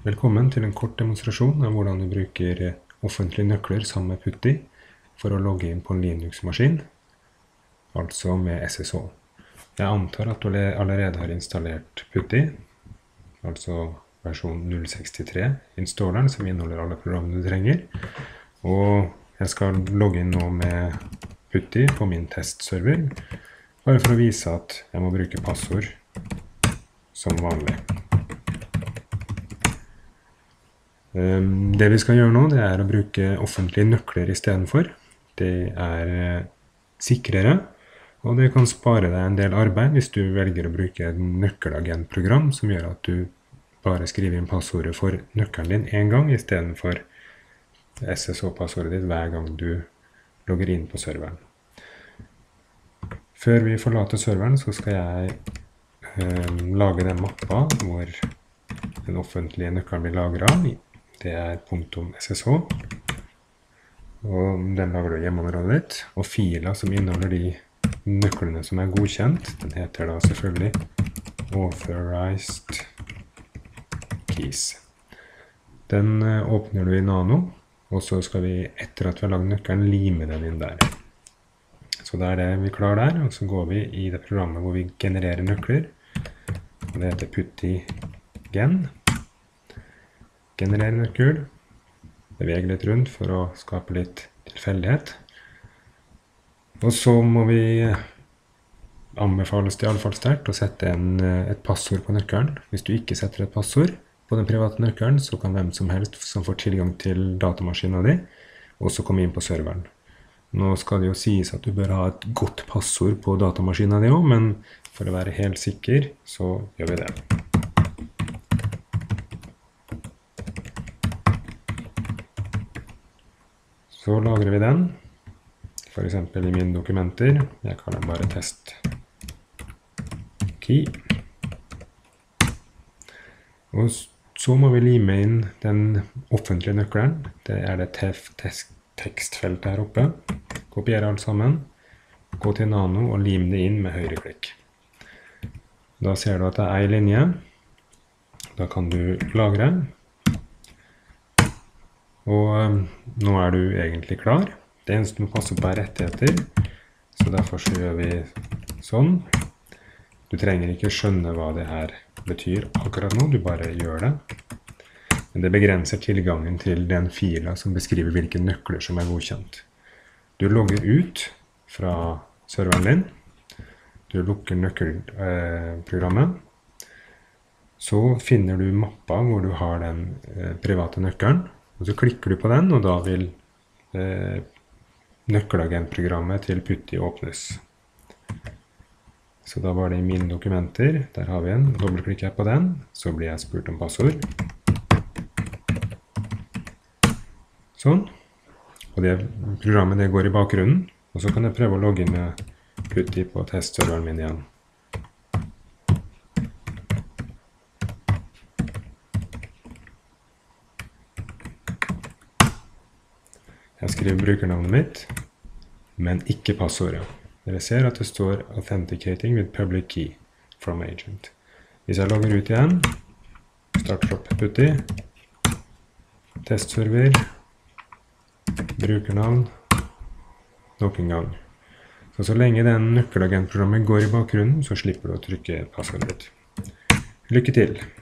Velkommen til en kort demonstrasjon av hvordan du bruker offentlige nøkler sammen med PuTTY for å logge inn på en Linux-maskin, altså med SSH. Jeg antar at du allerede har installert PuTTY, altså versjon 0.63, installeren som inneholder alle programmene du trenger. Og jeg skal logge inn nå med PuTTY på min testserver, bare for å vise at jeg må bruke passord som vanlig. Det vi skal gjøre nå, det er å bruke offentlige nøkler i stedet for. Det er sikrere, og det kan spare deg en del arbeid hvis du velger å bruke et nøkkelagentprogram som gjør at du bare skriver inn passordet for nøkkelen din en gang i stedet for SSH-passordet ditt hver gang du logger inn på serveren. Før vi forlater serveren så skal jeg lage den mappa hvor den offentlige nøkkelen blir lagret. Det er .ssh, og den lager du i hjemmeområdet ditt, og fila som inneholder de nøklene som er godkjent, den heter da selvfølgelig Authorized Keys. Den åpner du i Nano, og så skal vi, etter at vi har laget nøkkelen, lime den inn der. Så da er det vi klarer der, og så går vi i det programmet hvor vi genererer nøkler, og det heter PuTTY-gen. Generere nøkkel, bevege litt rundt for å skape litt tilfeldighet. Og så må vi anbefales det i alle fall sterkt å sette et passord på nøkkelen. Hvis du ikke setter et passord på den private nøkkelen, så kan hvem som helst som får tilgang til datamaskinen din, også komme inn på serveren. Nå skal det jo sies at du bør ha et godt passord på datamaskinen din også, men for å være helt sikker, så gjør vi det. Så lagrer vi den, for eksempel i mine dokumenter. Jeg kaller den bare test key. Og så må vi lime inn den offentlige nøkkelen. Det er det tekstfeltet her oppe. Kopiere alt sammen. Gå til Nano og lim det inn med høyreklikk. Da ser du at det er en linje. Da kan du lagre. Og nå er du egentlig klar. Det eneste du må passe på er rettigheter, så derfor så gjør vi sånn. Du trenger ikke skjønne hva det her betyr akkurat nå, du bare gjør det. Men det begrenser tilgangen til den fila som beskriver hvilke nøkler som er godkjent. Du logger ut fra serveren din, du lukker nøkkelprogrammet, så finner du mappa hvor du har den private nøkkelen, og så klikker du på den, og da vil nøkkelagentprogrammet til PuTTY åpnes. Så da var det i mine dokumenter, der har vi en, dobbeltklikker jeg på den, så blir jeg spurt om passord. Sånn. Og det programmet det går i bakgrunnen, og så kan jeg prøve å logge inn med PuTTY på testserveren min igjen. Jeg skriver brukernavnet mitt, men ikke passordet. Dere ser at det står Authenticating with Public Key from Agent. Hvis jeg logger ut igjen, starter opp PuTTY, testserver, brukernavn, nok en gang. Så lenge den nøkkelagentprogrammet går i bakgrunnen, så slipper du å trykke passordet ditt. Lykke til!